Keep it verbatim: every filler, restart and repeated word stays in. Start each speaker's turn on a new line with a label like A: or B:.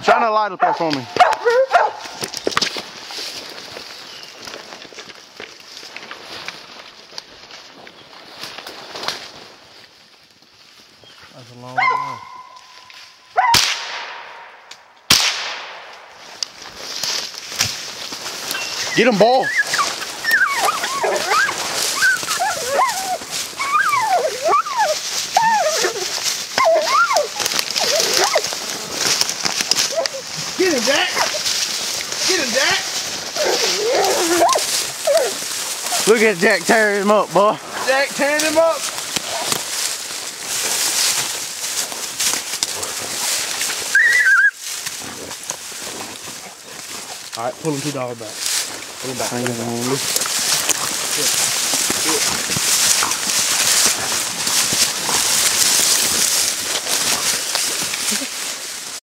A: Shine a light up there for me. That's a long way. Get him, boy. Get him, Jack. Get him, Jack. Look at Jack tearing him up, boy. Jack tearing him up. All right, pull him two dollars back. Pull him back. Hang on.